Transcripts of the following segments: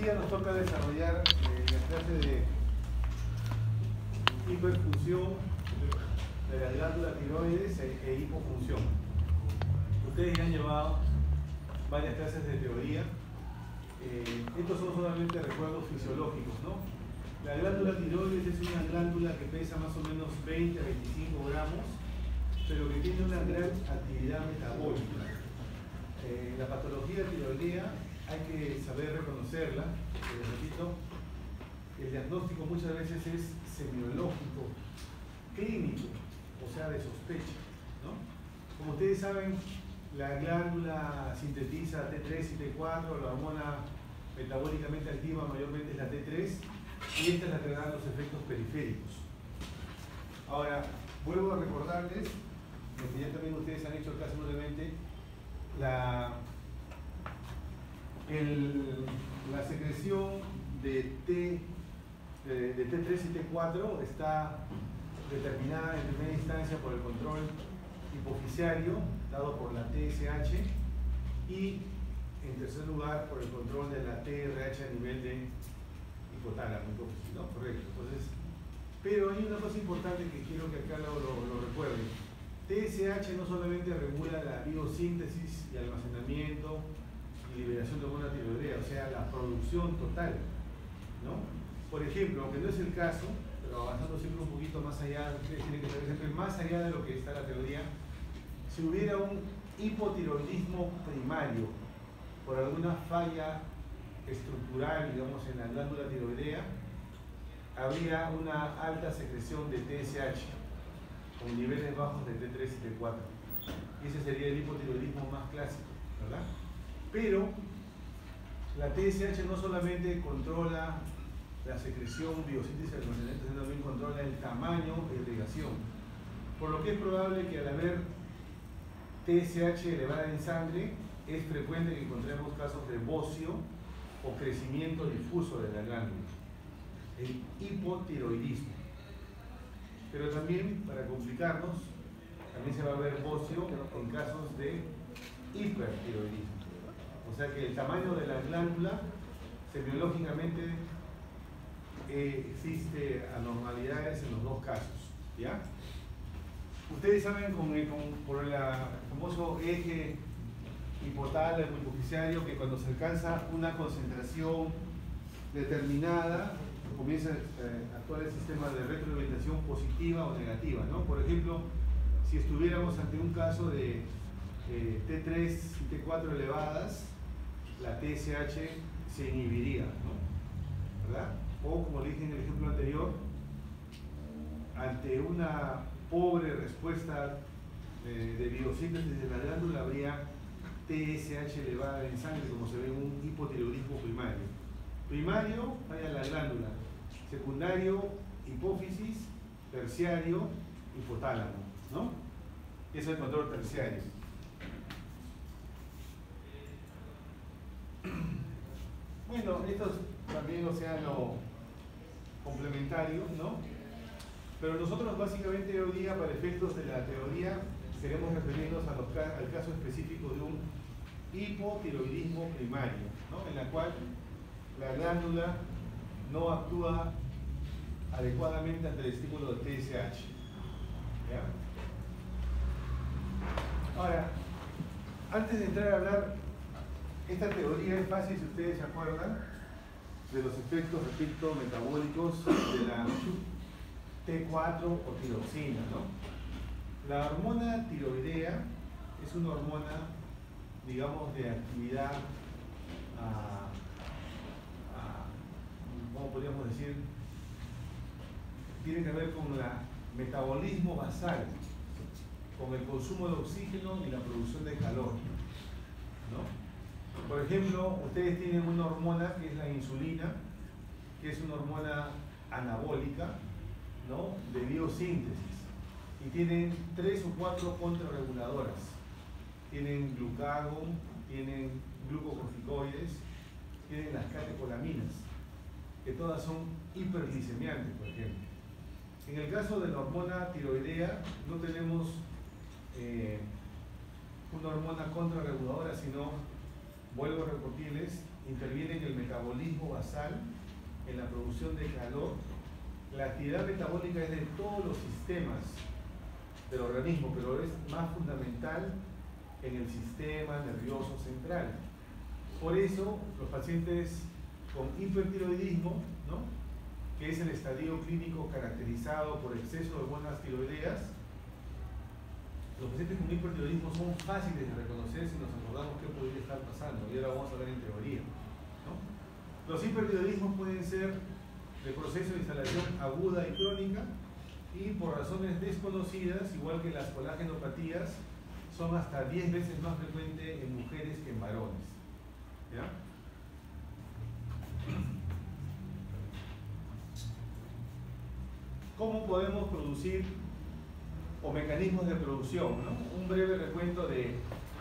día nos toca desarrollar la clase de hiperfunción de la glándula tiroides e hipofunción. Ustedes ya han llevado varias clases de teoría. Estos son solamente recuerdos fisiológicos, ¿no? La glándula tiroides es una glándula que pesa más o menos 20 a 25 gramos, pero que tiene una gran actividad metabólica. La patología tiroidea hay que saber reconocerla, les repito, el diagnóstico muchas veces es semiológico, clínico, o sea, de sospecha, ¿no? Como ustedes saben, la glándula sintetiza T3 y T4, la hormona metabólicamente activa mayormente es la T3, y esta es la que da los efectos periféricos. Ahora, vuelvo a recordarles, porque ya también ustedes han hecho caso brevemente, la secreción de T3 y T4 está determinada en primera instancia por el control hipofisiario dado por la TSH y en tercer lugar por el control de la TRH a nivel de hipotálamo, ¿no? Correcto. Entonces, pero hay una cosa importante que quiero que acá lo recuerden. TSH no solamente regula la biosíntesis y almacenamiento y liberación de hormona tiroidea, o sea, la producción total, ¿no? Por ejemplo, aunque no es el caso, pero avanzando siempre un poquito más allá, ustedes tienen que saber siempre más allá de lo que está la teoría, si hubiera un hipotiroidismo primario por alguna falla estructural, digamos, en la glándula tiroidea, habría una alta secreción de TSH con niveles bajos de T3 y T4. Y ese sería el hipotiroidismo más clásico, ¿verdad? Pero la TSH no solamente controla la secreción, biosíntesis y almacenamiento, sino también controla el tamaño e irrigación. Por lo que es probable que al haber TSH elevada en sangre, es frecuente que encontremos casos de bocio o crecimiento difuso de la glándula, el hipotiroidismo. Pero también, para complicarnos, también se va a ver bocio en casos de hipertiroidismo. O sea que el tamaño de la glándula, semiológicamente, existe anormalidades en los dos casos, ¿ya? Ustedes saben por el famoso eje hipotálamo hipofisiario que cuando se alcanza una concentración determinada comienza a actuar el sistema de retroalimentación positiva o negativa, ¿no? Por ejemplo, si estuviéramos ante un caso de T3 y T4 elevadas, la TSH se inhibiría, ¿no? ¿Verdad? O como le dije en el ejemplo anterior, ante una pobre respuesta de biosíntesis de la glándula habría TSH elevada en sangre, como se ve en un hipotiroidismo primario. Primario, falla la glándula. Secundario, hipófisis. Terciario, hipotálamo, ¿no? Eso es el control terciario. Bueno, estos también, o sea, lo complementario, ¿no? Pero nosotros básicamente hoy día, para efectos de la teoría, queremos referirnos al caso específico de un hipotiroidismo primario, ¿no? En la cual la glándula no actúa adecuadamente ante el estímulo de TSH. ¿Ya? Ahora, antes de entrar a hablar, esta teoría es fácil si ustedes se acuerdan de los efectos, repito, metabólicos de la T4 o tiroxina, ¿no? La hormona tiroidea es una hormona, digamos, de actividad, ¿cómo podríamos decir? Tiene que ver con el metabolismo basal, con el consumo de oxígeno y la producción de calor, ¿no? Por ejemplo, ustedes tienen una hormona que es la insulina, que es una hormona anabólica, ¿no? De biosíntesis, y tienen 3 o 4 contrarreguladoras. Tienen glucagón, tienen glucocorticoides, tienen las catecolaminas, que todas son hiperglicemiantes, por ejemplo. En el caso de la hormona tiroidea no tenemos una hormona contrarreguladora, sino vuelvo a repetirles, interviene en el metabolismo basal, en la producción de calor. La actividad metabólica es de todos los sistemas del organismo, pero es más fundamental en el sistema nervioso central. Por eso, los pacientes con hipertiroidismo, ¿no?, que es el estadio clínico caracterizado por exceso de hormonas tiroideas, los pacientes con hipertiroidismo son fáciles de reconocer si nos acordamos qué podría estar pasando, y ahora vamos a ver en teoría, ¿no? Los hipertiroidismos pueden ser de proceso de instalación aguda y crónica, y por razones desconocidas, igual que las colagenopatías, son hasta 10 veces más frecuentes en mujeres que en varones. ¿Ya? ¿Cómo podemos producir, o mecanismos de producción, ¿no? Un breve recuento de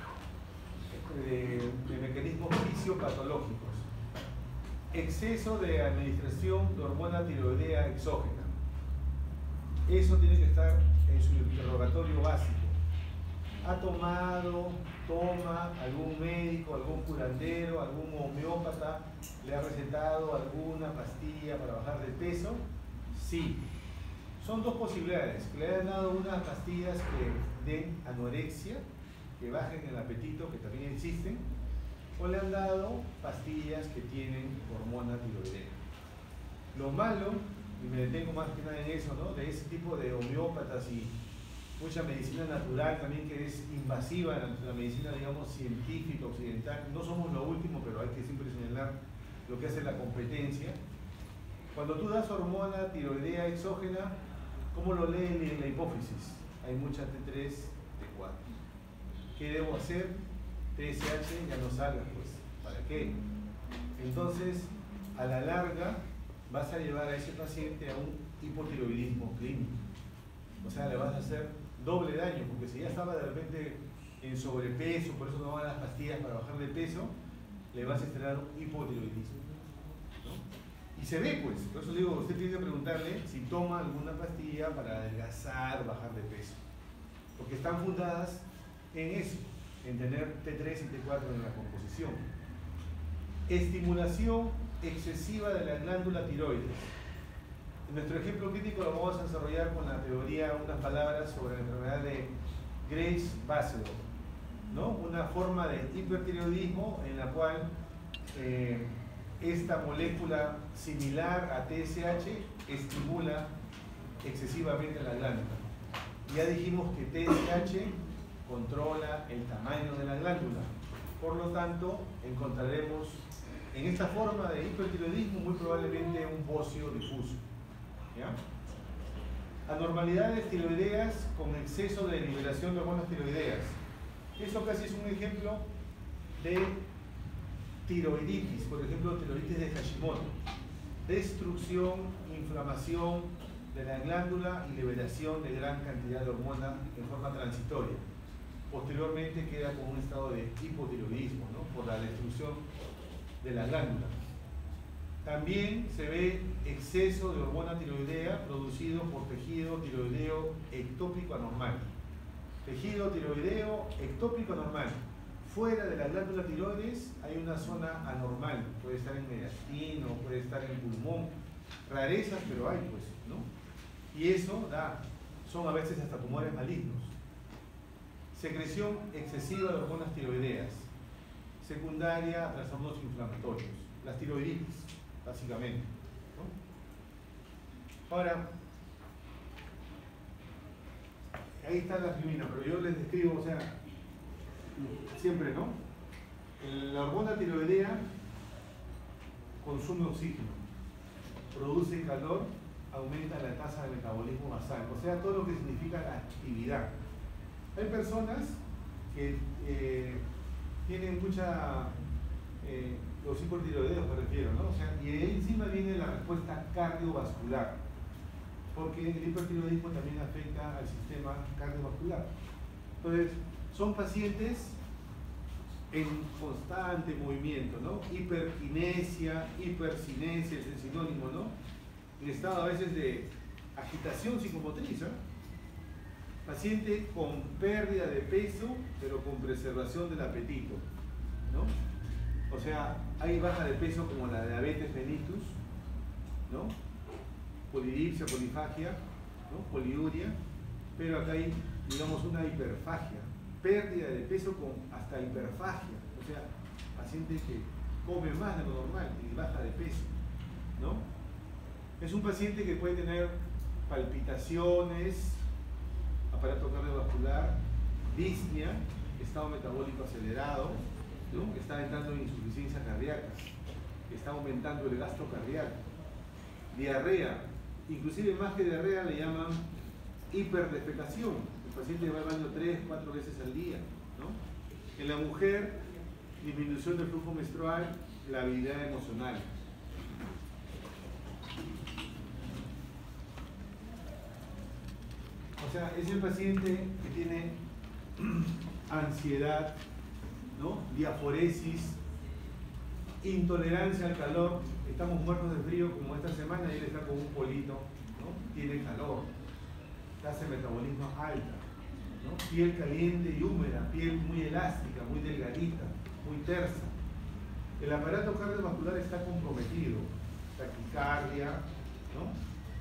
mecanismos fisiopatológicos. Exceso de administración de hormona tiroidea exógena. Eso tiene que estar en su interrogatorio básico. ¿Ha toma algún médico, algún curandero, algún homeópata, le ha recetado alguna pastilla para bajar de peso? Sí. Son dos posibilidades: que le hayan dado unas pastillas que den anorexia, que bajen el apetito, que también existen, o le han dado pastillas que tienen hormona tiroidea. Lo malo, y me detengo más que nada en eso, ¿no?, de ese tipo de homeópatas y mucha medicina natural también, que es invasiva en la medicina, digamos, científica occidental. No somos lo último, pero hay que siempre señalar lo que hace la competencia. Cuando tú das hormona tiroidea exógena, ¿cómo lo leen en la hipófisis? Hay mucha T3, T4. ¿Qué debo hacer? TSH ya no salga, pues, ¿para qué? Entonces, a la larga, vas a llevar a ese paciente a un hipotiroidismo clínico. O sea, le vas a hacer doble daño, porque si ya estaba de repente en sobrepeso, por eso no van las pastillas para bajar de peso, le vas a instalar un hipotiroidismo, ¿no? Y se ve, pues, por eso digo, usted tiene que preguntarle si toma alguna pastilla para adelgazar, bajar de peso, porque están fundadas en eso, en tener T3 y T4 en la composición. Estimulación excesiva de la glándula tiroides. En nuestro ejemplo clínico lo vamos a desarrollar con la teoría, unas palabras sobre la enfermedad de Graves-Basedow, ¿no? Una forma de hipertiroidismo en la cual esta molécula similar a TSH estimula excesivamente la glándula. Ya dijimos que TSH controla el tamaño de la glándula, por lo tanto encontraremos en esta forma de hipertiroidismo muy probablemente un bocio difuso. ¿Ya? Anormalidades tiroideas con exceso de liberación de hormonas tiroideas. Eso casi es un ejemplo de tiroiditis, por ejemplo, tiroiditis de Hashimoto. Destrucción, inflamación de la glándula y liberación de gran cantidad de hormona en forma transitoria. Posteriormente queda con un estado de hipotiroidismo, ¿no?, por la destrucción de la glándula. También se ve exceso de hormona tiroidea producido por tejido tiroideo ectópico anormal. Tejido tiroideo ectópico anormal. Fuera de la glándula tiroides hay una zona anormal. Puede estar en mediastino, puede estar en pulmón. Rarezas, pero hay, pues, ¿no? Y eso son a veces hasta tumores malignos. Secreción excesiva de hormonas tiroideas. Secundaria a trastornos inflamatorios. Las tiroiditis, básicamente, ¿no? Ahora, ahí está la aspirina, pero yo les describo, o sea, siempre, ¿no? La hormona tiroidea consume oxígeno, produce calor, aumenta la tasa de metabolismo basal, o sea, todo lo que significa la actividad. Hay personas que tienen mucha, los hipotiroideos me refiero, ¿no? O sea, y ahí encima viene la respuesta cardiovascular, porque el hipertiroidismo también afecta al sistema cardiovascular. Entonces, son pacientes en constante movimiento, ¿no? Hiperkinesia, hipercinesia es el sinónimo, ¿no? En estado a veces de agitación psicomotriz, ¿eh? Paciente con pérdida de peso, pero con preservación del apetito, ¿no? O sea, hay baja de peso como la diabetes mellitus, ¿no? Polidipsia, polifagia, ¿no? Poliuria, pero acá hay, digamos, una hiperfagia, pérdida de peso con hasta hiperfagia, o sea, paciente que come más de lo normal y baja de peso, ¿no? Es un paciente que puede tener palpitaciones, aparato cardiovascular, disnea, estado metabólico acelerado, ¿no? Está entrando en insuficiencia cardíaca, está aumentando el gasto cardíaco, diarrea, inclusive más que diarrea le llaman hiperdefecación. El paciente va al baño 3-4 veces al día, ¿no? En la mujer, disminución del flujo menstrual, la habilidad emocional. O sea, es el paciente que tiene ansiedad, ¿no? Diaforesis, intolerancia al calor. Estamos muertos de frío como esta semana y él está con un polito, ¿no? Tiene calor, tasa de metabolismo alta, ¿no? Piel caliente y húmeda, piel muy elástica, muy delgadita, muy tersa. El aparato cardiovascular está comprometido, taquicardia, ¿no?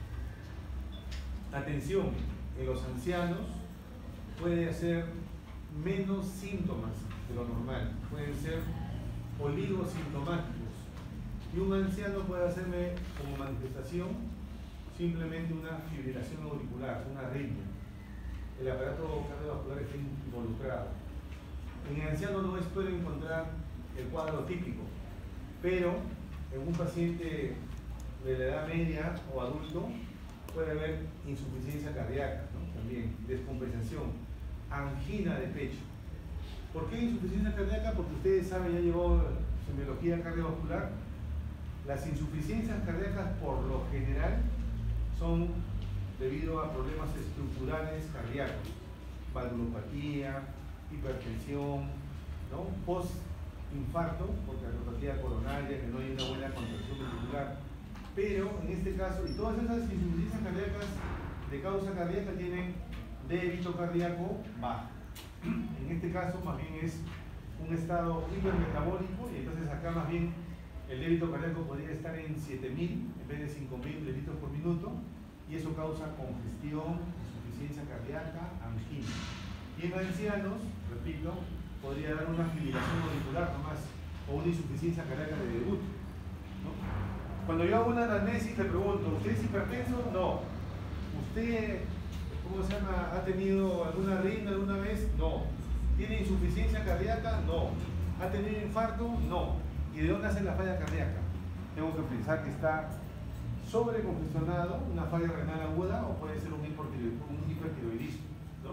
Atención, en los ancianos puede hacer menos síntomas de lo normal, pueden ser oligosintomáticos. Y un anciano puede hacerme como manifestación simplemente una fibrilación auricular, una arritmia. El aparato cardiovascular está involucrado. En el anciano no espero encontrar el cuadro típico, pero en un paciente de la edad media o adulto puede haber insuficiencia cardíaca, ¿no? También descompensación, angina de pecho. ¿Por qué insuficiencia cardíaca? Porque ustedes saben, ya llevó semiología cardiovascular. Las insuficiencias cardíacas por lo general son debido a problemas estructurales cardíacos, valvulopatía, hipertensión, ¿no? Post-infarto, por cardiopatía coronaria, que no hay una buena contracción ventricular. Pero en este caso, y todas esas insuficiencias cardíacas de causa cardíaca tienen débito cardíaco bajo. En este caso, más bien es un estado hipermetabólico, y entonces acá más bien el débito cardíaco podría estar en 7.000 en vez de 5.000 litros por minuto, y eso causa congestión, insuficiencia cardíaca, angina. Y en ancianos, repito, podría dar una fibrilación auricular nomás, o una insuficiencia cardíaca de debut, ¿no? Cuando yo hago una anamnesis le pregunto, ¿usted es hipertenso? No. ¿Usted, cómo se llama, ha tenido alguna arritmia alguna vez? No. ¿Tiene insuficiencia cardíaca? No. ¿Ha tenido infarto? No. ¿Y de dónde hace la falla cardíaca? Tengo que pensar que está sobrecongestionado, una falla renal aguda, o puede ser un hipertiroidismo, ¿no?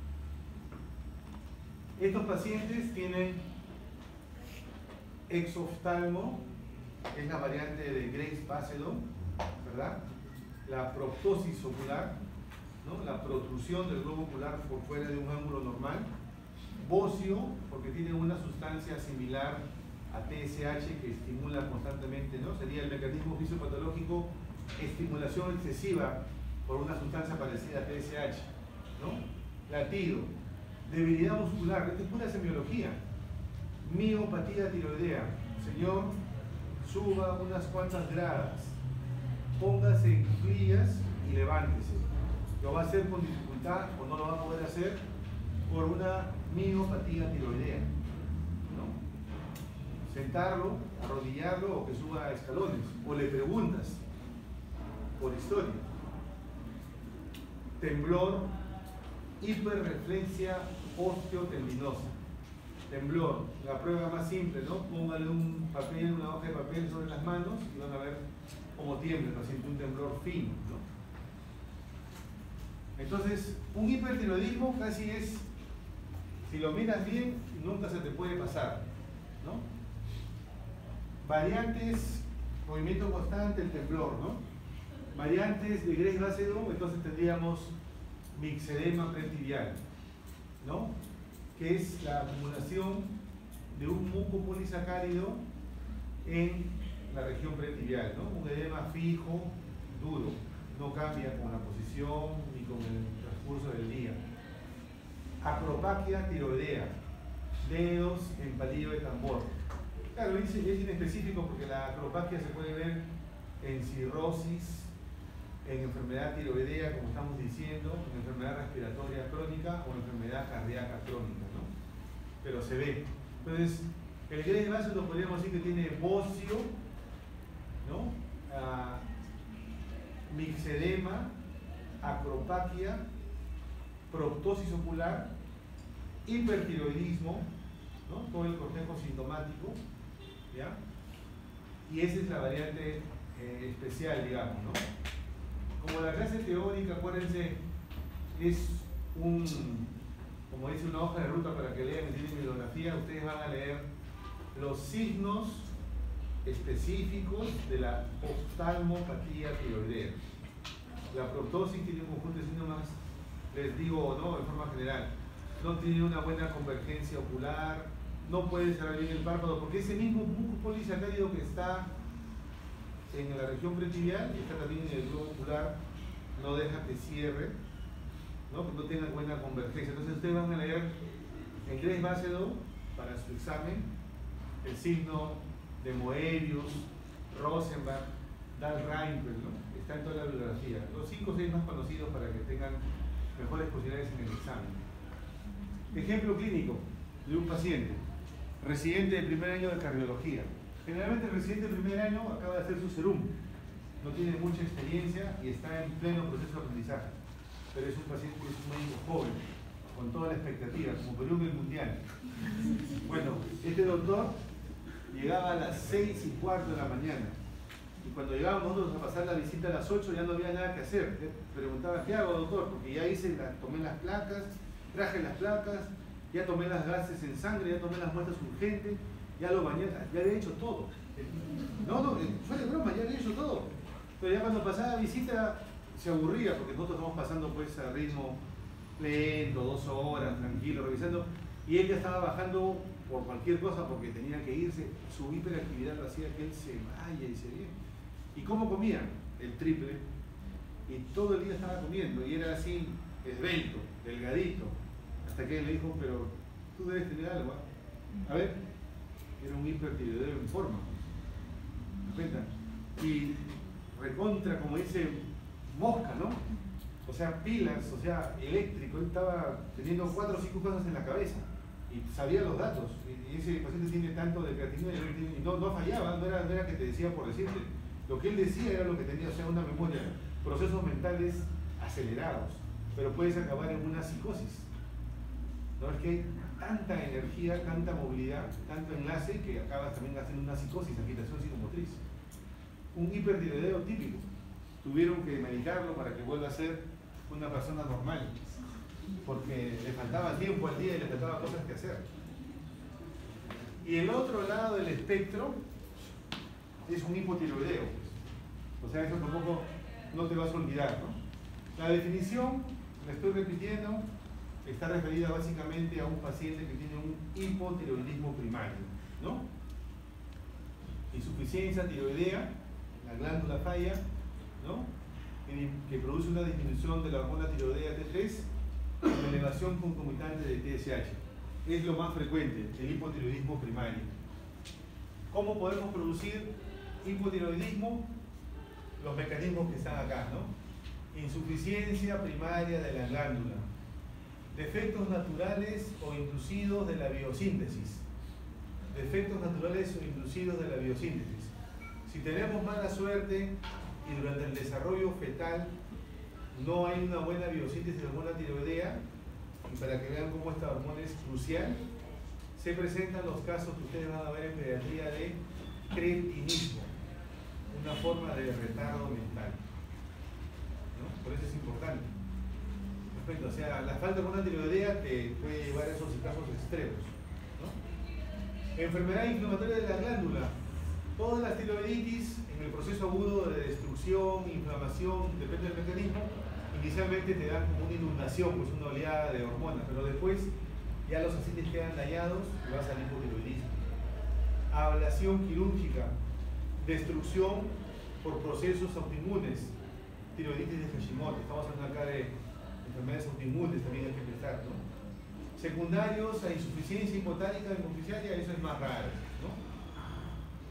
Estos pacientes tienen exoftalmo, es la variante de Graves-Basedow, ¿verdad? La proptosis ocular, ¿no? La protrusión del globo ocular por fuera de un ángulo normal. Bocio, porque tiene una sustancia similar a TSH que estimula constantemente, ¿no? Sería el mecanismo fisiopatológico, estimulación excesiva por una sustancia parecida a TSH, ¿no? Latido, debilidad muscular, esta es pura semiología. Miopatía tiroidea, señor, suba unas cuantas gradas, póngase en cuclillas y levántese. Lo va a hacer con dificultad o no lo va a poder hacer por una miopatía tiroidea, ¿no? Sentarlo, arrodillarlo o que suba a escalones, o le preguntas por historia. Temblor, hiperreflexia osteotendinosa. Temblor, la prueba más simple, ¿no? Póngale un papel, una hoja de papel sobre las manos y van a ver cómo tiembla el paciente, un temblor fino, ¿no? Entonces, un hipertiroidismo casi es, si lo miras bien, nunca se te puede pasar, ¿no? Variantes, movimiento constante, el temblor, ¿no? Variantes de Graves-Basedow, entonces tendríamos mixedema pretibial, ¿no? Que es la acumulación de un mucopolisacárido en la región pretibial, ¿no? Un edema fijo, duro, no cambia con la posición ni con el transcurso del día. Acropaquia tiroidea, dedos en palillo de tambor. Claro, es inespecífico porque la acropaquia se puede ver en cirrosis, en enfermedad tiroidea, como estamos diciendo, en enfermedad respiratoria crónica o enfermedad cardíaca crónica, ¿no? Pero se ve. Entonces, el Graves Basedow podríamos decir que tiene bocio, ¿no? Mixedema, acropaquia, proptosis ocular, hipertiroidismo, ¿no? Todo el cortejo sintomático, ¿ya? Y esa es la variante especial, digamos, ¿no? Como la clase teórica, acuérdense, es como dice una hoja de ruta para que lean en bibliografía, ustedes van a leer los signos específicos de la oftalmopatía tiroidea. La proptosis tiene un conjunto de síntomas, les digo, ¿no? En forma general, no tiene una buena convergencia ocular, no puede cerrar bien el párpado, porque ese mismo muco polisacárido que está en la región pretibial y está también en el globo ocular, no deja que cierre, ¿no? Que no tenga buena convergencia. Entonces ustedes van a leer en Graves Basedow para su examen el signo de Moebius, Rosenbach, Dahl-Reinfeldt, ¿no? Está en toda la bibliografía. Los 5 o 6 más conocidos para que tengan mejores posibilidades en el examen. Ejemplo clínico de un paciente, residente de primer año de cardiología. Generalmente el residente de primer año acaba de hacer su serum, no tiene mucha experiencia y está en pleno proceso de aprendizaje, pero es un paciente que es un médico joven, con toda la expectativa, como Perú en el mundial. Bueno, este doctor llegaba a las 6:15 de la mañana y cuando llegábamos nosotros a pasar la visita a las 8 ya no había nada que hacer. Preguntaba, ¿qué hago, doctor? Porque ya tomé las placas, traje las placas, ya tomé las gases en sangre, ya tomé las muestras urgentes, ya lo bañé, ya había hecho todo. No, fue de broma, ya había hecho todo. Pero ya cuando pasaba la visita se aburría, porque nosotros estamos pasando pues a ritmo lento, 2 horas, tranquilo, revisando, y él ya estaba bajando por cualquier cosa porque tenía que irse. Su hiperactividad lo hacía que él se vaya y se viene. ¿Y cómo comía? El triple. Y todo el día estaba comiendo, y era así, esbelto, delgadito, hasta que él le dijo, pero tú debes tener algo, ¿eh? A ver, era un hipertiroideo en forma. ¿Me cuentan? Y recontra, como dice, mosca, ¿no? O sea, pilas, o sea, eléctrico. Él estaba teniendo 4 o 5 cosas en la cabeza y sabía los datos. Y ese paciente tiene tanto de creatinina y no fallaba, no era que te decía por decirte. Lo que él decía era lo que tenía, o sea, una memoria, procesos mentales acelerados, pero puedes acabar en una psicosis. ¿No? Es que hay tanta energía, tanta movilidad, tanto enlace que acabas también haciendo una psicosis, agitación psicomotriz. Un hipertiroideo típico. Tuvieron que medicarlo para que vuelva a ser una persona normal, porque le faltaba tiempo al día y le faltaba cosas que hacer. Y el otro lado del espectro es un hipotiroideo. O sea, eso tampoco no te vas a olvidar, ¿no? La definición, la estoy repitiendo, está referida básicamente a un paciente que tiene un hipotiroidismo primario, ¿no? Insuficiencia tiroidea, la glándula falla, ¿no? Que produce una disminución de la hormona tiroidea T3 con elevación concomitante de TSH. Es lo más frecuente, el hipotiroidismo primario. ¿Cómo podemos producir hipotiroidismo? Los mecanismos que están acá, ¿no? Insuficiencia primaria de la glándula, defectos naturales o inducidos de la biosíntesis. Defectos naturales o inducidos de la biosíntesis. Si tenemos mala suerte y durante el desarrollo fetal no hay una buena biosíntesis de hormona tiroidea, y para que vean cómo esta hormona es crucial, se presentan los casos que ustedes van a ver en pediatría de cretinismo, una forma de retardo mental, ¿no? Por eso es importante. Perfecto, o sea, la falta de hormona tiroidea te puede llevar a esos casos extremos, ¿no? Enfermedad inflamatoria de la glándula. Todas las tiroiditis en el proceso agudo de destrucción, inflamación, depende del mecanismo, inicialmente te dan como una inundación, pues una oleada de hormonas, pero después ya los ascites quedan dañados y vas al hipotiroidismo. Ablación quirúrgica, destrucción por procesos autoinmunes, tiroiditis de Hashimoto, estamos hablando acá de enfermedades autoinmunes, también hay que pensar, ¿no? Secundarios a insuficiencia hipotálica de hipoficiaria, eso es más raro, ¿no?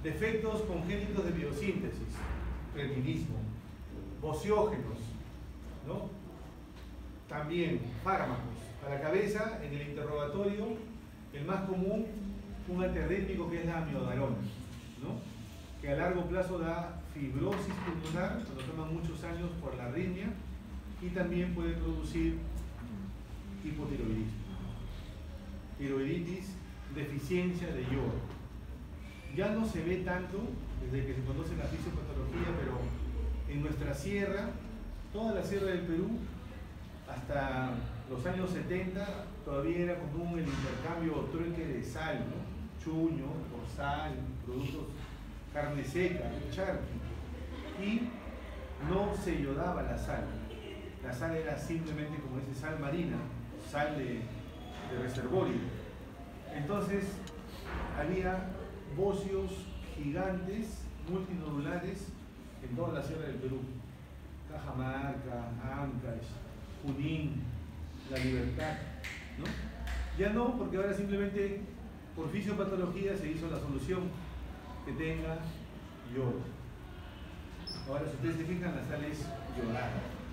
Defectos congénitos de biosíntesis, cretinismo, bociógenos, ¿no? También fármacos. A la cabeza, en el interrogatorio, el más común, un antiarrítmico que es la amiodarona, ¿no? Que a largo plazo da fibrosis pulmonar, cuando toman muchos años por la arritmia, y también puede producir hipotiroidismo, tiroiditis, deficiencia de yodo. Ya no se ve tanto desde que se conoce la fisiopatología, pero en nuestra sierra, toda la sierra del Perú, hasta los años 70, todavía era común el intercambio o trueque de sal, ¿no? Chuño, por sal, productos, carne seca, charqui, y no se yodaba la sal. La sal era simplemente, como dice, sal marina, sal de reservorio. Entonces, había bocios gigantes, multinodulares, en toda la sierra del Perú. Cajamarca, Ancash, Junín, La Libertad, ¿no? Ya no, porque ahora simplemente por fisiopatología se hizo la solución que tenga yodo. Ahora, si ustedes se fijan, la sal es yodada,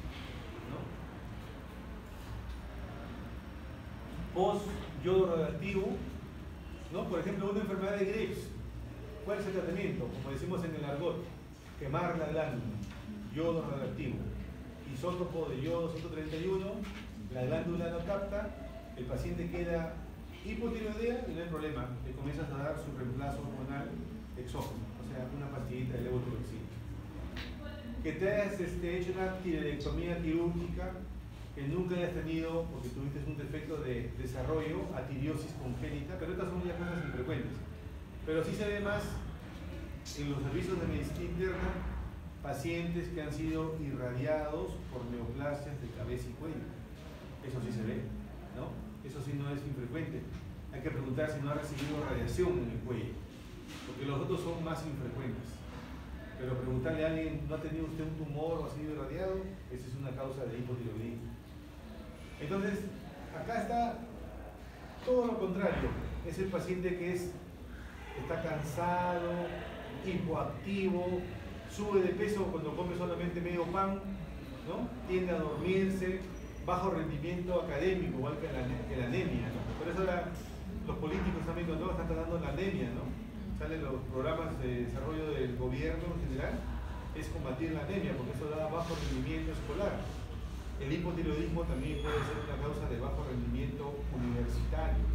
¿no? Post-yodo radioactivo, ¿no? Por ejemplo, una enfermedad de Graves. ¿Cuál es el tratamiento? Como decimos en el argot, quemar la glándula, yodo radioactivo. Isótopo de yodo 131, la glándula no capta, el paciente queda hipotiroidea y no hay problema, le comienzas a dar su reemplazo hormonal exógeno, o sea, una pastillita de levotiroxina. Que te hayas hecho una tiroidectomía quirúrgica, que nunca hayas tenido, porque tuviste un defecto de desarrollo, atiriosis congénita, pero estas son ya cosas infrecuentes. Pero sí se ve más en los servicios de medicina interna, pacientes que han sido irradiados por neoplasias de cabeza y cuello. Eso sí se ve, ¿no? Eso sí no es infrecuente. Hay que preguntar si no ha recibido radiación en el cuello, porque los otros son más infrecuentes. Pero preguntarle a alguien, ¿no ha tenido usted un tumor o ha sido irradiado? Esa es una causa de hipotiroidismo. Entonces, acá está todo lo contrario. Es el paciente que está cansado, hipoactivo, sube de peso cuando come solamente medio pan, ¿no? Tiende a dormirse, bajo rendimiento académico, igual que la anemia, ¿no? Por eso ahora los políticos también cuando están tratando la anemia, ¿no? Salen los programas de desarrollo del gobierno en general, es combatir la anemia, porque eso da bajo rendimiento escolar. El hipotiroidismo también puede ser una causa de bajo rendimiento universitario.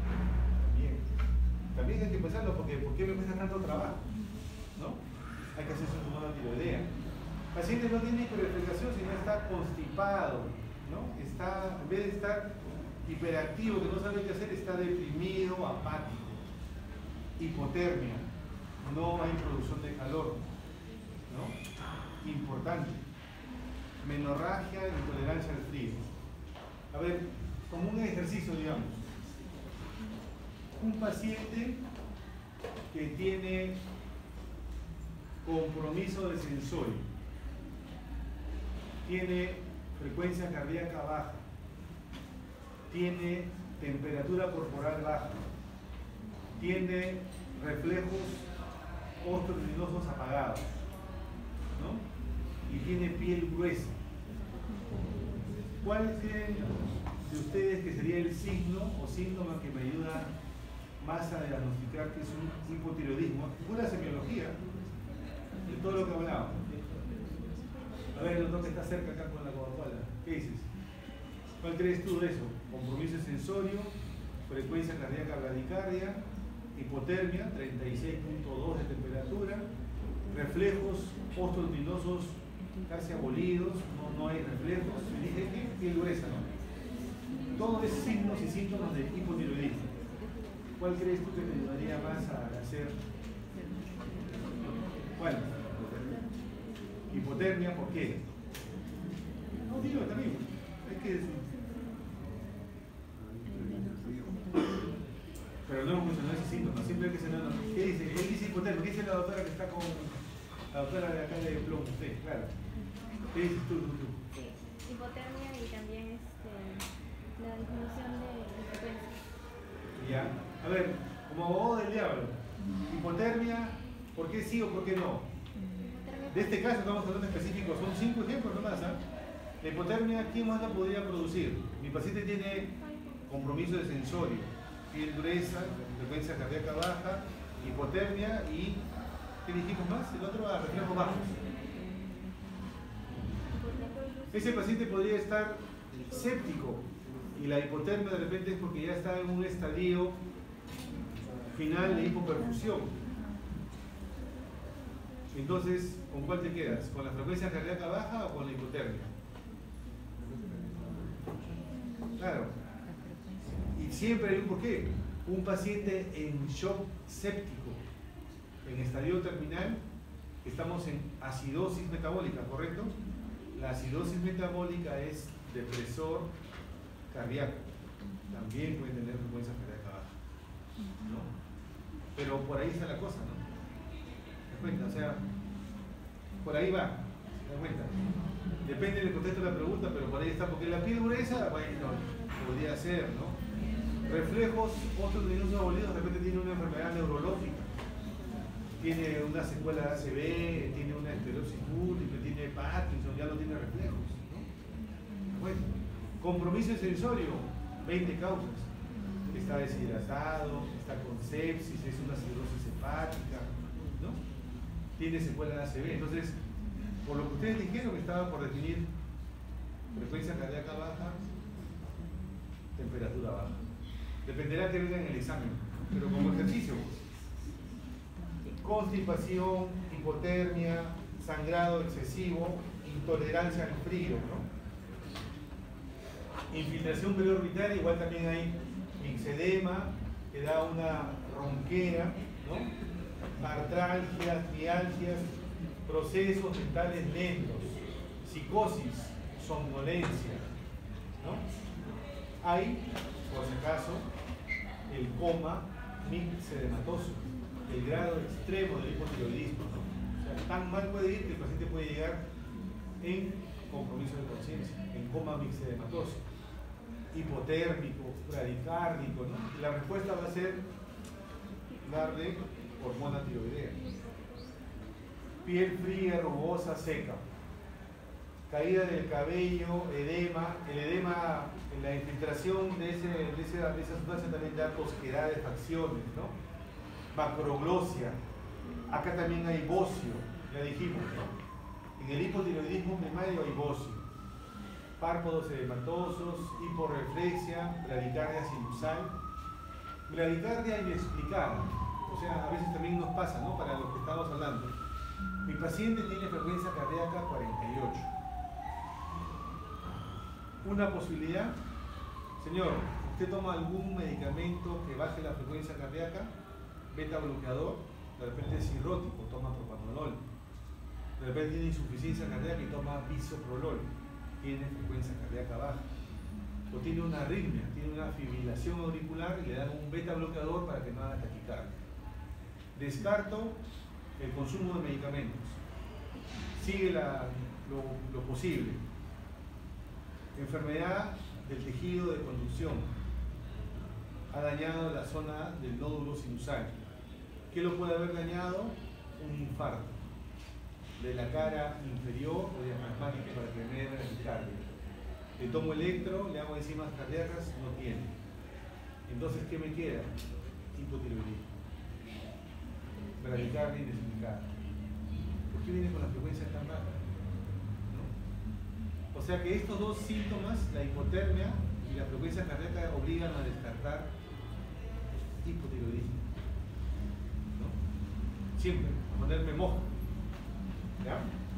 También hay que pensarlo, porque ¿por qué me cuesta tanto trabajo? ¿No? Hay que hacerse un modo tiroidea. El paciente no tiene hiperrefrigeración, sino está constipado, ¿no? Está, en vez de estar hiperactivo, que no sabe qué hacer, está deprimido, apático. Hipotermia, no hay producción de calor, ¿no? Importante. Menorragia, intolerancia al frío. A ver, como un ejercicio, digamos. Un paciente que tiene compromiso de sensorio, tiene frecuencia cardíaca baja, tiene temperatura corporal baja, tiene reflejos osteoluminosos apagados, ¿no? Y tiene piel gruesa. ¿Cuál creen de ustedes que sería el signo o síntoma que me ayuda más a diagnosticar que es un hipotiroidismo? Pura semiología de todo lo que hablamos. A ver, el doctor que está cerca acá con la Coca-Cola, ¿qué dices? ¿Cuál crees tú de eso? Compromiso de sensorio, frecuencia cardíaca bradicardia, hipotermia, 36.2 de temperatura, reflejos osteoluminosos casi abolidos, no hay reflejos, y dije que piel gruesa, ¿no? Todo es signos y síntomas de hipotiroidismo. ¿Cuál crees tú que te ayudaría más a hacer? ¿Cuál? Hipotermia, ¿por qué? No, digo también. Es que pero no hemos mencionado ese síntoma, siempre hay que ser. ¿Qué dice? Él dice hipotermia. ¿Qué dice la doctora que está con la doctora de acá de Plomo? Usted, claro. ¿Qué dices tú? Sí, hipotermia y también la disminución de frecuencia. Ya. A ver, como abogado del diablo, hipotermia, ¿Por qué sí o por qué no? De este caso estamos hablando específico, son 5 ejemplos nomás. La hipotermia, ¿quién más la podría producir? Mi paciente tiene compromiso de sensorio, piel gruesa, frecuencia cardíaca baja, hipotermia y, ¿qué dijimos más? El otro, reflejos bajos. Ese paciente podría estar séptico y la hipotermia de repente es porque ya está en un estadio final de hipoperfusión. Entonces, ¿con cuál te quedas? ¿Con la frecuencia cardíaca baja o con la hipotermia? Claro. Y siempre hay un porqué. Un paciente en shock séptico, en estadio terminal, estamos en acidosis metabólica, ¿correcto? La acidosis metabólica es depresor cardíaco. También puede tener frecuencia cardíaca baja, ¿no? Pero por ahí está la cosa, ¿no? ¿Te das cuenta? O sea, por ahí va, ¿te das cuenta? Depende del contexto de la pregunta, pero por ahí está, porque la piel gruesa, bueno, podría ser, ¿no? Reflejos, otros de los abolidos, de repente tiene una enfermedad neurológica, tiene una secuela de ACV, tiene una esclerosis múltiple, tiene Parkinson, ya no tiene reflejos, ¿no? Bueno, compromiso sensorio, 20 causas. Está deshidratado, está con sepsis, es una cirrosis hepática, ¿no? Tiene secuela de ACV. Entonces, por lo que ustedes dijeron, estaba por definir frecuencia cardíaca baja, temperatura baja. Dependerá que venga en el examen, pero como ejercicio. Constipación, hipotermia, sangrado excesivo, intolerancia al frío, ¿no? Infiltración periorbitaria, igual también hay mixedema, que da una ronquera, ¿no? Artralgias, mialgias, procesos mentales lentos, psicosis, somnolencia, ¿no? Hay, por si acaso, el coma mixedematoso, el grado extremo del hipotiroidismo, ¿no? O sea, tan mal puede ir que el paciente puede llegar en compromiso de conciencia, en coma mixedematoso, hipotérmico, bradicárdico, ¿no? La respuesta va a ser darle hormona tiroidea. Piel fría, rugosa, seca. Caída del cabello, edema. El edema, la infiltración de esa sustancia también da tosquedad de facciones, ¿no? Macroglosia. Acá también hay bocio, ya dijimos, ¿no? En el hipotiroidismo primario hay bocio. Párpados edematosos, hiporreflexia, bradicardia sinusal. Bradicardia inexplicada. O sea, a veces también nos pasa, ¿no? Para los que estamos hablando. Mi paciente tiene frecuencia cardíaca 48. Una posibilidad, señor, ¿usted toma algún medicamento que baje la frecuencia cardíaca? Beta bloqueador, de repente es cirrótico, toma propanolol. De repente tiene insuficiencia cardíaca y toma bisoprolol, tiene frecuencia cardíaca baja. O tiene una arritmia, tiene una fibrilación auricular y le dan un beta bloqueador para que no haga taquicardia. Descarto el consumo de medicamentos. Sigue lo posible. Enfermedad del tejido de conducción. Ha dañado la zona del nódulo sinusal. ¿Qué lo puede haber dañado? Un infarto de la cara inferior o diafragmática para que me dé bradicardia. Le tomo electro, le hago enzimas cardíacas, no tiene. Entonces, ¿qué me queda? Hipotiroidismo. Bradicardia inexplicada. ¿Por qué viene con la frecuencia tan baja? ¿No? O sea que estos dos síntomas, la hipotermia y la frecuencia cardíaca, obligan a descartar hipotiroidismo. ¿No? Siempre, a ponerme moja. ¿Ya?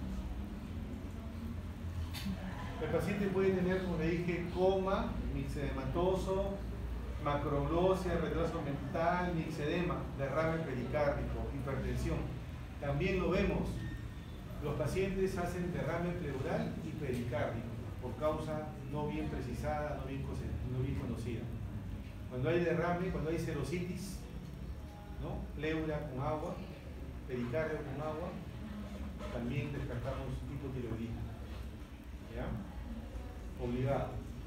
El paciente puede tener, como le dije, coma, mixedematoso, macroglosia, retraso mental, mixedema, derrame pericárdico, hipertensión. También lo vemos, los pacientes hacen derrame pleural y pericárdico por causa no bien precisada, no bien conocida. Cuando hay derrame, cuando hay serositis, ¿no? Pleura con agua, pericardio con agua, también descartamos hipotiroidismo. ¿Ya? Obligado.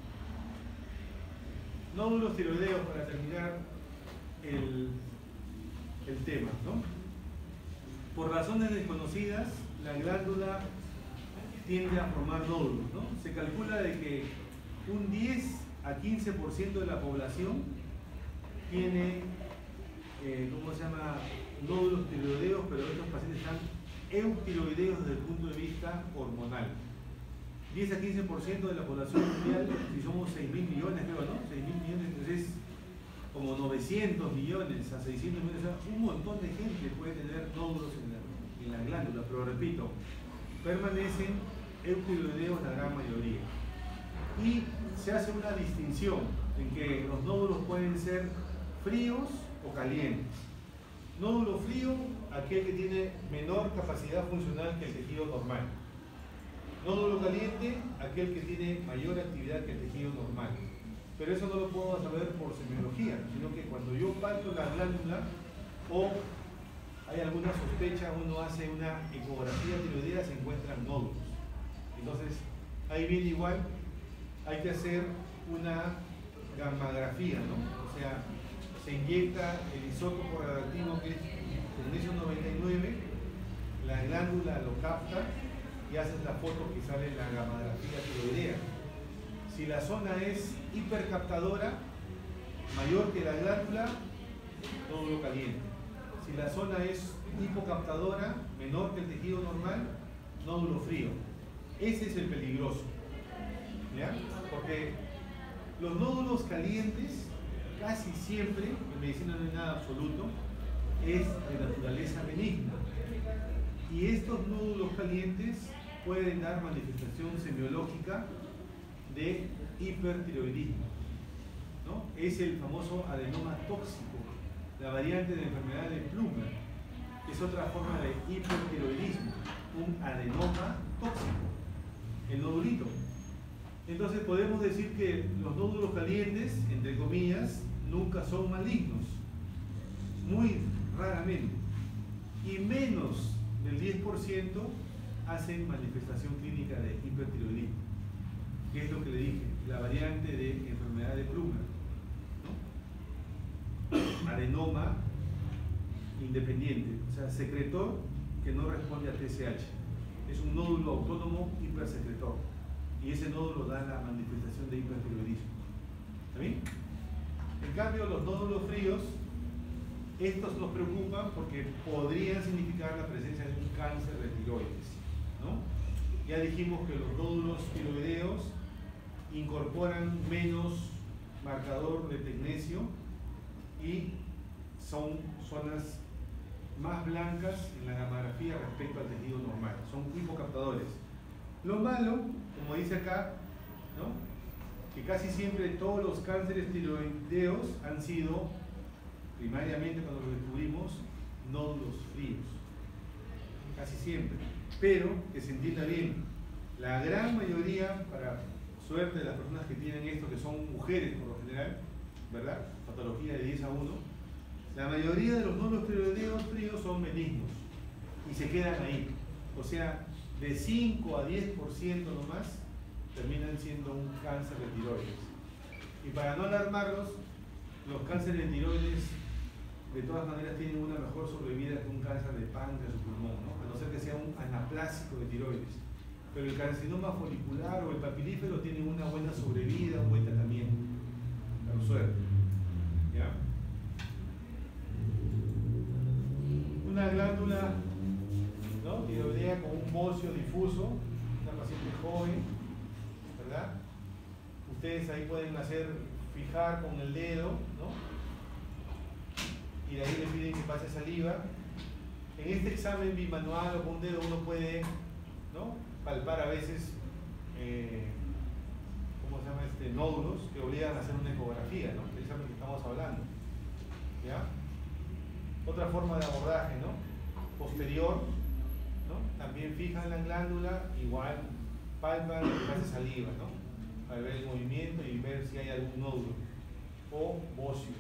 Nódulos tiroideos para terminar el tema, ¿no? por razones desconocidas, la glándula tiende a formar nódulos, ¿no? Se calcula de que un 10 a 15% de la población tiene, ¿cómo se llama?, nódulos tiroideos, pero estos pacientes están eutiroideos desde el punto de vista hormonal. 10 a 15% de la población mundial, si somos 6.000 millones, creo, ¿no? 6.000 millones, entonces como 900 millones a 600 millones, o sea, un montón de gente puede tener nódulos en la glándula, pero repito, permanecen eutiroideos la gran mayoría. Y se hace una distinción en que los nódulos pueden ser fríos o calientes. Nódulo frío, aquel que tiene menor capacidad funcional que el tejido normal. Nódulo caliente, aquel que tiene mayor actividad que el tejido normal. Pero eso no lo puedo saber por semiología, sino que cuando yo palpo la glándula o hay alguna sospecha, uno hace una ecografía tiroidea, se encuentran nódulos. Entonces, ahí viene igual, hay que hacer una gammagrafía, ¿no? O sea, se inyecta el isótopo radioactivo que es tecnesio 99, la glándula lo capta y haces la foto que sale en la gammagrafía tiroidea. Si la zona es hipercaptadora, mayor que la glándula, nódulo caliente. Si la zona es hipocaptadora, menor que el tejido normal, nódulo frío. Ese es el peligroso, ¿ya? Porque los nódulos calientes, casi siempre, en medicina no hay nada absoluto, es de naturaleza benigna. Y estos nódulos calientes pueden dar manifestación semiológica de hipertiroidismo, ¿no? Es el famoso adenoma tóxico, la variante de la enfermedad de Plummer. Es otra forma de hipertiroidismo, un adenoma tóxico, el nodulito. Entonces podemos decir que los nódulos calientes, entre comillas, nunca son malignos, muy raramente, y menos del 10% hacen manifestación clínica de hipertiroidismo, que es lo que le dije, la variante de enfermedad de Plummer, ¿no? Adenoma independiente, o sea, secretor que no responde a TSH, es un nódulo autónomo hipersecretor, y ese nódulo da la manifestación de hipertiroidismo. ¿Está bien? En cambio, los nódulos fríos, estos nos preocupan porque podrían significar la presencia de un cáncer de tiroides, ¿no? Ya dijimos que los nódulos tiroideos incorporan menos marcador de tecnesio y son zonas más blancas en la gammagrafía respecto al tejido normal, son hipocaptadores. Lo malo, como dice acá, ¿no?, que casi siempre todos los cánceres tiroideos han sido, primariamente cuando lo descubrimos, nódulos fríos, casi siempre. Pero, que se entienda bien, la gran mayoría, para suerte de las personas que tienen esto, que son mujeres por lo general, ¿verdad?, patología de 10 a 1, la mayoría de los nódulos tiroideos fríos son benignos y se quedan ahí. O sea, de 5 a 10% nomás terminan siendo un cáncer de tiroides. Y para no alarmarlos, los cánceres de tiroides de todas maneras tienen una mejor sobrevida que un cáncer de páncreas o pulmón, ¿no? A no ser que sea un anaplásico de tiroides. Pero el carcinoma folicular o el papilífero tienen una buena sobrevida, un buen tratamiento. Por suerte. ¿Ya? Una glándula, ¿no?, tiroidea con un bocio difuso, una paciente joven, ¿verdad? Ustedes ahí pueden fijar con el dedo, ¿no?, y de ahí le piden que pase saliva. En este examen bimanual o con un dedo uno puede, ¿no?, palpar a veces, ¿cómo se llama?, nódulos que obligan a hacer una ecografía, ¿no?, el examen que estamos hablando. ¿Ya? Otra forma de abordaje, ¿no?, posterior, ¿no?, también fijan la glándula, igual palpan y hace saliva, ¿no?, para ver el movimiento y ver si hay algún nódulo o bocio.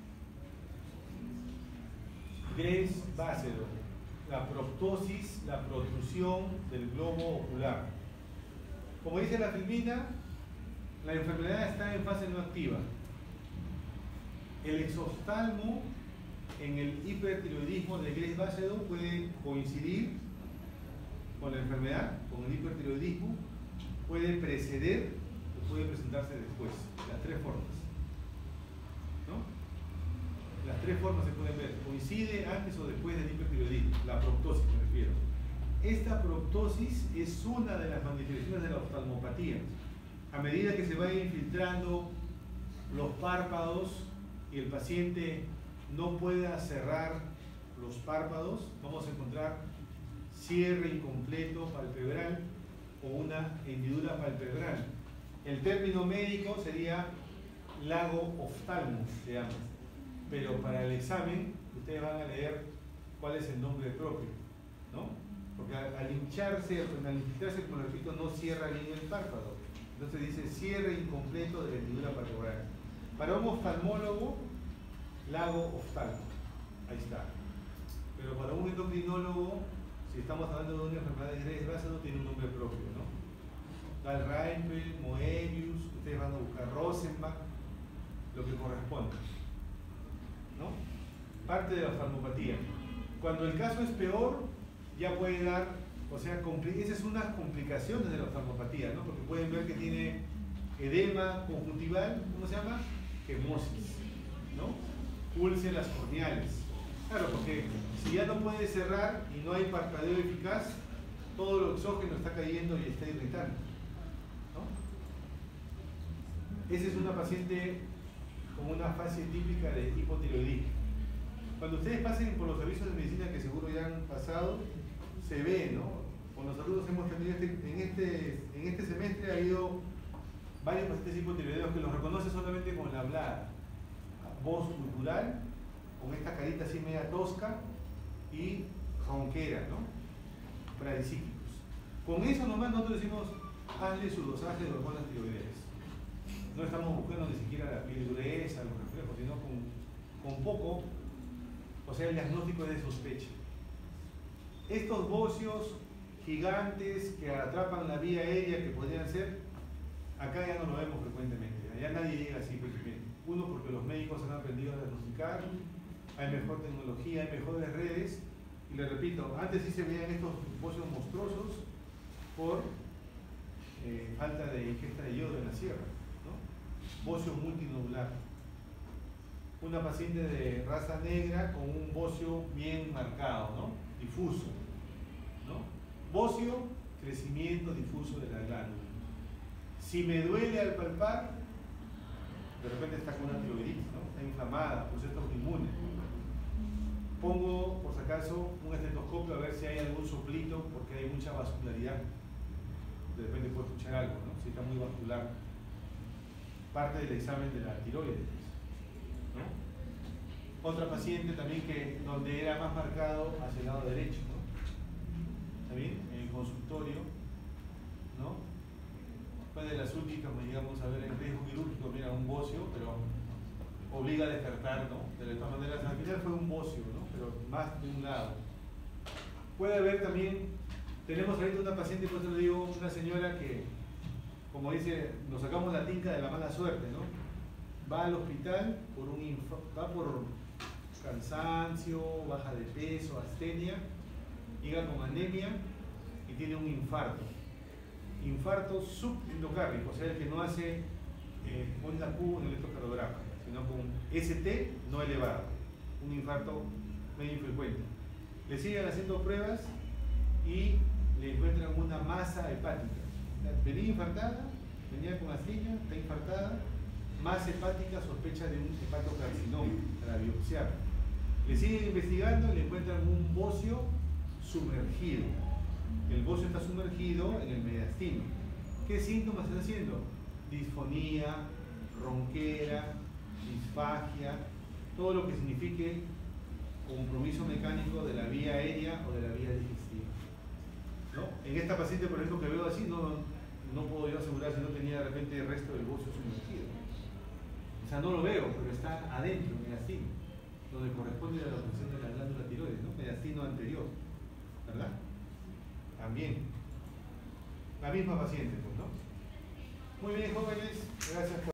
Graves Basedow, la proptosis, la protrusión del globo ocular. Como dice la filmina, la enfermedad está en fase no activa. El exoftalmo en el hipertiroidismo de Graves-Basedow puede coincidir con la enfermedad, con el hipertiroidismo, puede preceder o puede presentarse después, las tres formas, ¿no? Las tres formas se pueden ver, coincide antes o después del hipertiroidismo, la proptosis me refiero. Esta proptosis es una de las manifestaciones de la oftalmopatía. A medida que se vayan infiltrando los párpados y el paciente no pueda cerrar los párpados, vamos a encontrar cierre incompleto palpebral o una hendidura palpebral. El término médico sería lago oftalmo, se llama. Pero para el examen, ustedes van a leer cuál es el nombre propio, ¿no? Porque al hincharse, al infiltrarse, como repito, no cierra bien el párpado. Entonces dice cierre incompleto de la hendidura palpebral. Para un oftalmólogo, lago oftalmo. Ahí está. Pero para un endocrinólogo, si estamos hablando de una enfermedad de Graves-Basedow, tiene un nombre propio, ¿no? Dahl-Reinfeldt, Moebius, ustedes van a buscar Rosenbach, lo que corresponda, ¿no? Parte de la oftalmopatía. Cuando el caso es peor, ya puede dar, o sea, esas son unas complicaciones de la oftalmopatía, ¿no? Porque pueden ver que tiene edema conjuntival, ¿cómo se llama? Hemosis, ¿no? Úlceras corneales. Claro, porque si ya no puede cerrar y no hay parpadeo eficaz, todo el oxígeno está cayendo y está irritando, ¿no? Esa es una paciente con una fase típica de hipotiroidismo. Cuando ustedes pasen por los servicios de medicina, que seguro ya han pasado, se ve, ¿no? Con los alumnos hemos tenido en este semestre ha habido varios pacientes hipotiroideos que los reconoce solamente con la hablada, voz gutural, con esta carita así media tosca y ronquera, ¿no? Bradicíclicos. Con eso nomás nosotros decimos, hazle su dosaje de hormonas tiroideas. No estamos buscando ni siquiera la piel dureza, los reflejos, sino con poco, o sea, el diagnóstico es de sospecha. Estos bocios gigantes que atrapan la vía aérea, que podrían ser, acá ya no lo vemos frecuentemente, allá nadie llega así frecuentemente. Uno, porque los médicos han aprendido a diagnosticar, hay mejor tecnología, hay mejores redes, y les repito, antes sí se veían estos bocios monstruosos por falta de ingesta de yodo en la sierra, ¿no? Bocio multinodular. Una paciente de raza negra con un bocio bien marcado, ¿no? Difuso, ¿no? Bocio, crecimiento difuso de la glándula. Si me duele al palpar, de repente está con una tiroiditis, ¿no? Está inflamada, proceso autoinmune. Pongo, por si acaso, un estetoscopio a ver si hay algún soplito, porque hay mucha vascularidad. De repente puedo escuchar algo, ¿no? Si está muy vascular. Parte del examen de la tiroides, ¿no? Otra paciente también que donde era más marcado hacia el lado derecho, ¿no? ¿Está bien? En el consultorio, ¿no? Fue de las últimas, digamos, a ver el riesgo quirúrgico, mira, un bocio, pero obliga a despertar, ¿no? De todas maneras, al final fue un bocio, ¿no? Pero más de un lado. Puede haber también, tenemos ahorita una paciente, por eso le digo, una señora que, como dice, nos sacamos la tinca de la mala suerte, ¿no? Va al hospital va por cansancio, baja de peso, astenia, llega con anemia y tiene un infarto. Infarto subendocárdico, o sea, el que no hace onda Q en el electrocardiograma, sino con ST no elevado, un infarto medio infrecuente. Le siguen haciendo pruebas y le encuentran una masa hepática. Venía infartada, venía con astenia, está infartada, masa hepática, sospecha de un hepatocarcinoma para biopsiar. Le siguen investigando y le encuentran un bocio sumergido. El bocio está sumergido en el mediastino. ¿Qué síntomas está haciendo? Disfonía, ronquera, disfagia, todo lo que signifique compromiso mecánico de la vía aérea o de la vía digestiva, ¿no? En esta paciente, por ejemplo, que veo así, no puedo yo asegurar si no tenía de repente el resto del bocio sumergido. O sea, no lo veo, pero está adentro, mediastino, donde corresponde a la función de la glándula tiroides, ¿no? Mediastino anterior, ¿verdad? También. La misma paciente, pues, ¿no? Muy bien, jóvenes, gracias por